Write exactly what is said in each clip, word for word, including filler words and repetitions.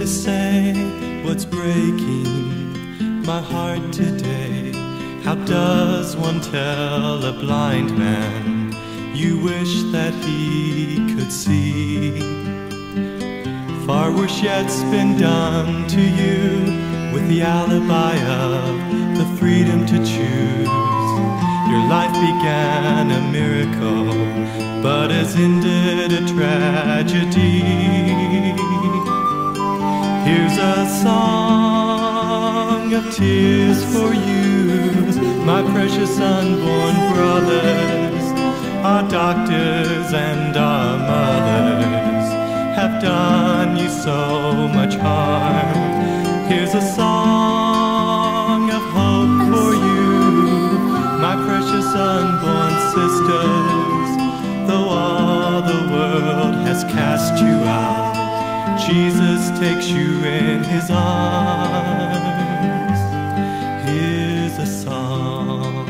to say what's breaking my heart today. How does one tell a blind man you wish that he could see? Far worse yet's been done to you with the alibi of the freedom to choose. Your life began a miracle, but has ended a tragedy. Here's a song of tears for you, my precious unborn brothers. Our doctors and our mothers have done you so much harm. Here's a song of hope for you, my precious unborn sisters. Though all the world has cast you out, Jesus takes you in his arms. Here's a song.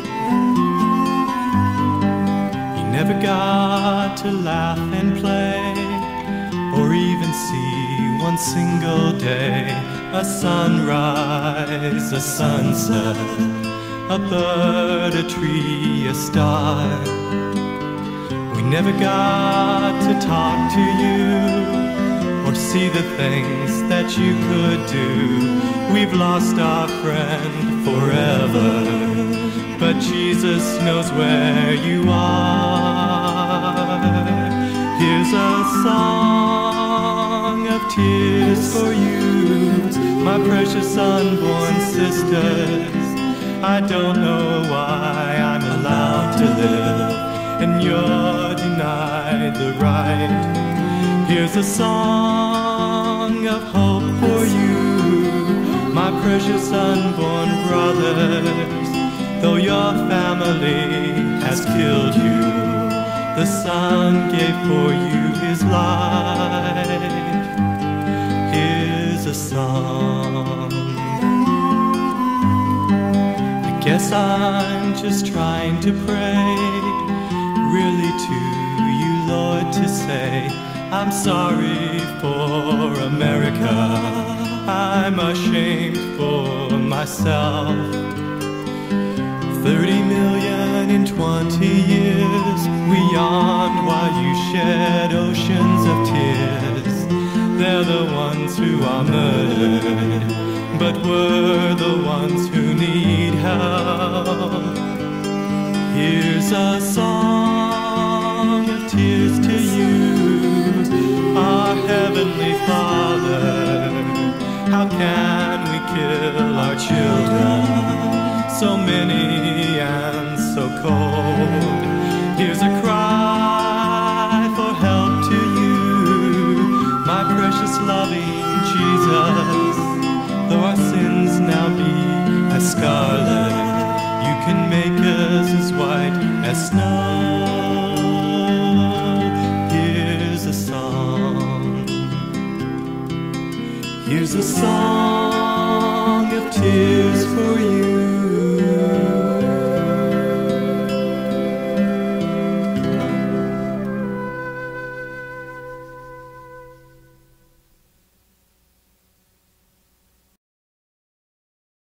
You never got to laugh and play, or even see one single day a sunrise, a sunset, a bird, a tree, a star. We never got to talk to you or see the things that you could do. We've lost our friend forever, but Jesus knows where you are. Here's a song of tears for you, my precious unborn sisters. I don't know why I'm allowed to live and you're denied the right. Here's a song of hope for you, my precious unborn brothers. Though your family has killed you, the Son gave for you his life. Here's a song. I guess I'm just trying to pray, really to you, Lord, to say I'm sorry for America. I'm ashamed for myself. Thirty million in twenty years, we yawned while you shed oceans of tears. They're the ones who are murdered, but we're the ones who need help. Here's a song of tears to you, our Heavenly Father. How can we kill our children, so many and so cold? Here's a cry for help to you, my precious loving Jesus. Though our sins now be as scarlet, you can make us as white as snow. Here's a song. Here's a song of tears for you,